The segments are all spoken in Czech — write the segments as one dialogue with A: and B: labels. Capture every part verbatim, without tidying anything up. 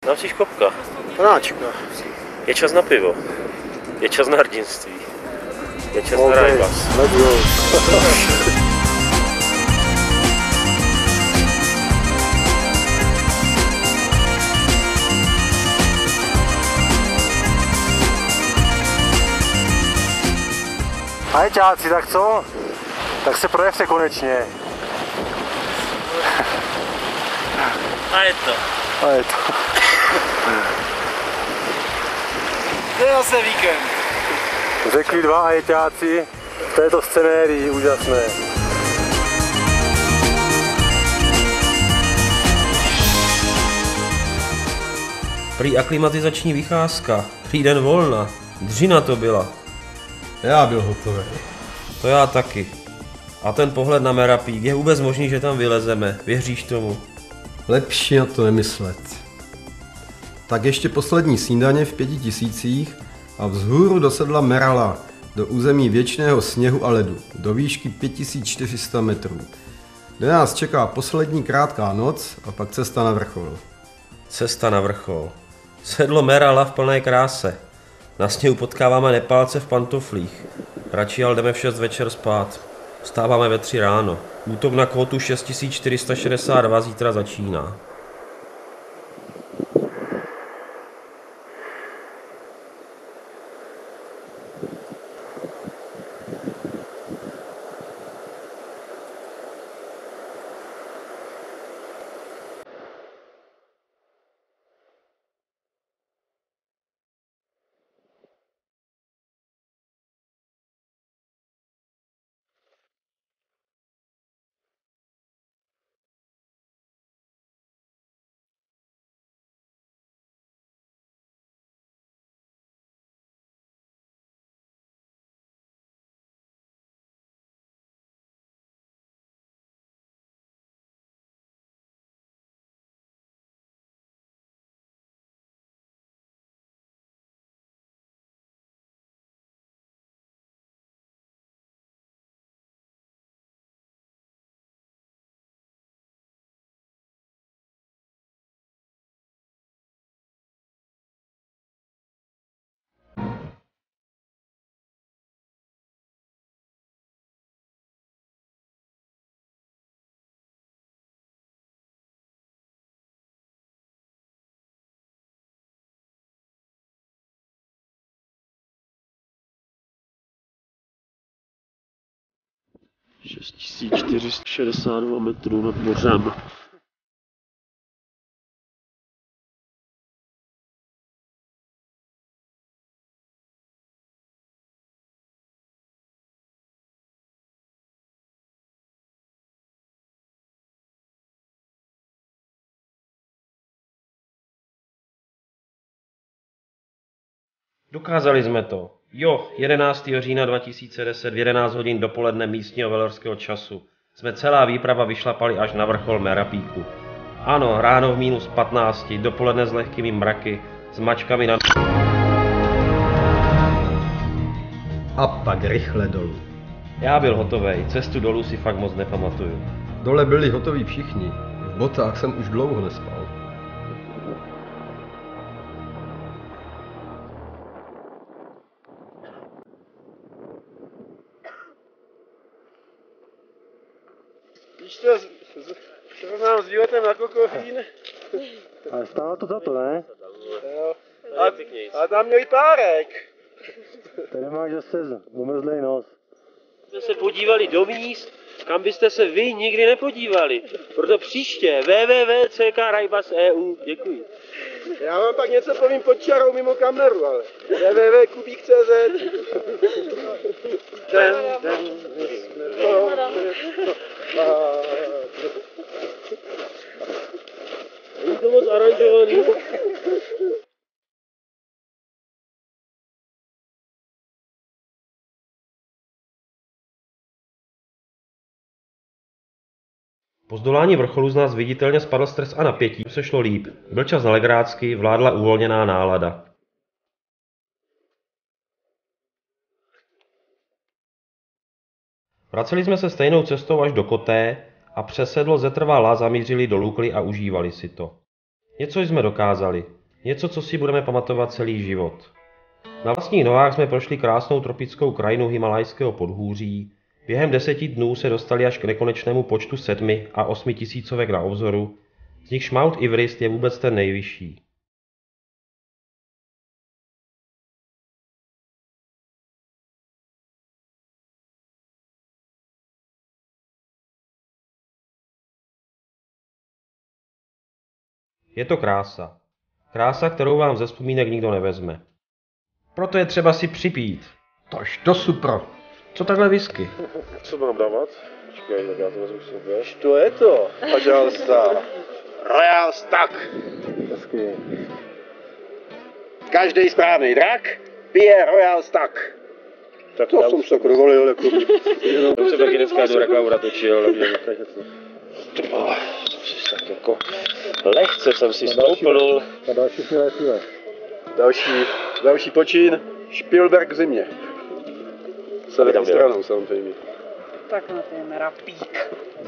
A: Nám si škopka.
B: Panáčka.
A: Je čas na pivo. Je čas na hrdinství. Je čas
B: Okay.
A: na rajbas.
B: Let's go. Ajťáci, tak co? Tak se projevte konečně.
A: A je to.
B: A je to.
C: To je zase víkend.
B: Řekli dva ajťáci v této scenérii úžasné.
A: Prý aklimatizační vycházka. Prý den volna. Dřina to byla.
D: Já byl hotový.
A: To já taky. A ten pohled na Merapík, je vůbec možný, že tam vylezeme? Věříš tomu?
D: Lepší na to nemyslet. Tak ještě poslední snídaně v pěti tisících a vzhůru dosedla Merala do území věčného sněhu a ledu, do výšky pět tisíc čtyři sta metrů. Kde nás čeká poslední krátká noc a pak cesta na vrchol.
A: Cesta na vrchol. Sedlo Merala v plné kráse. Na sněhu potkáváme Nepálce v pantoflích. Radši ale jdeme v šest večer spát. Vstáváme ve tři ráno. Útok na kvotu šest tisíc čtyři sta šedesát dva zítra začíná. šest tisíc čtyři sta šedesát dva metrů nad mořem. Dokázali jsme to. Jo, jedenáctého října dva tisíce deset v jedenáct hodin dopoledne místního velorského času jsme celá výprava vyšlapali až na vrchol Merapíku. Ano, ráno v minus patnáct, dopoledne s lehkými mraky, s mačkami na...
D: A pak rychle dolů.
A: Já byl hotovej, cestu dolů si fakt moc nepamatuju.
D: Dole byli hotoví všichni. V botách jsem už dlouho nespal.
B: Víš to, srovnám s výletem na Kokofín. Ale stálo to za to, ne? Jo. A, a tam měli párek. Tady máš zase umrzlej nos.
A: Jsme se podívali do míst, kam byste se vy nikdy nepodívali. Proto příště w w w tečka c k rajbas tečka e u. Děkuji.
B: Já vám pak něco povím pod čarou mimo kameru, ale w w w tečka kubík tečka c z. Den, den,
A: Není to moc aranžovaný. Po zdolání vrcholu z nás viditelně spadl stres a napětí, se šlo líp. Byl čas na legrácky, vládla uvolněná nálada. Vraceli jsme se stejnou cestou až do Koté a přes sedlo Zetrvalá zamířili do Lukly a užívali si to. Něco jsme dokázali. Něco, co si budeme pamatovat celý život. Na vlastních nohách jsme prošli krásnou tropickou krajinu Himalajského podhůří. Během deseti dnů se dostali až k nekonečnému počtu sedmi a osmi tisícovek na obzoru, z nichž Mount Everest je vůbec ten nejvyšší. Je to krása. Krása, kterou vám ze vzpomínek nikdo nevezme. Proto je třeba si připít.
D: Tož to super.
A: Co takhle whisky?
B: Co mám dávat? Počkej, tak já to vezmu sobě. To je to? Pažalsta. Royal Stack. Hezky. Každý správný drak pije Royal Stack. Tak to jsem se dovolil, jako... To jsem taky dneska do Rakaura točil, ale tak jako lehce jsem si stoupnul.
C: A další smělé cíle.
B: Další, další počin, Spielberg v zimě. Severní stranou samozřejmě.
E: Tak na ten rapík.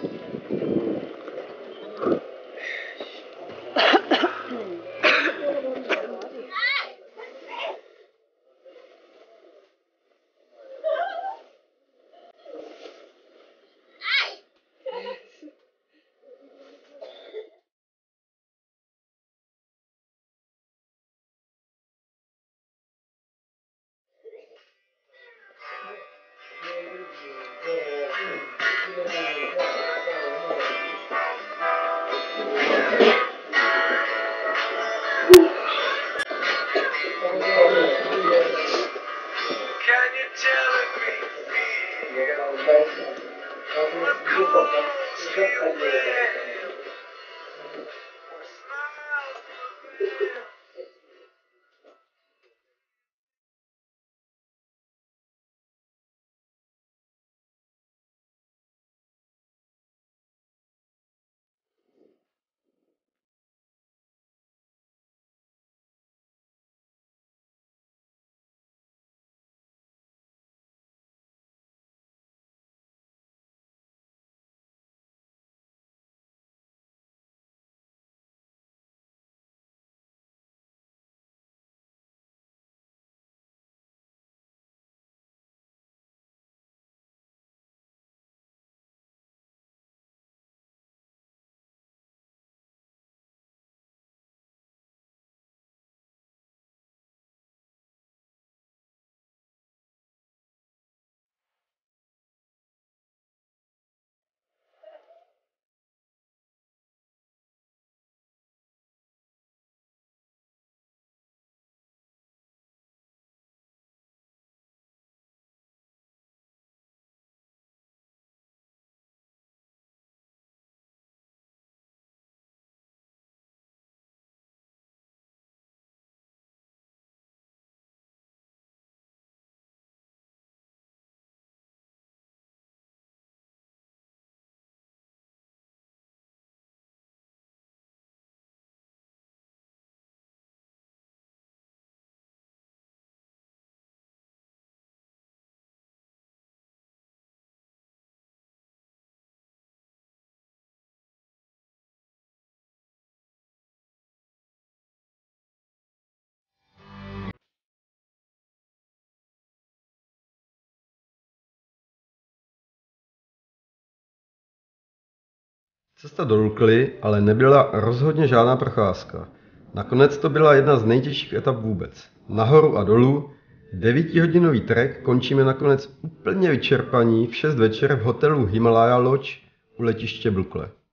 D: Cesta do Lukly ale nebyla rozhodně žádná procházka. Nakonec to byla jedna z nejtěžších etap vůbec. Nahoru a dolů, devítihodinový trek končíme nakonec úplně vyčerpaní v šest večer v hotelu Himalaya Lodge u letiště Lukle.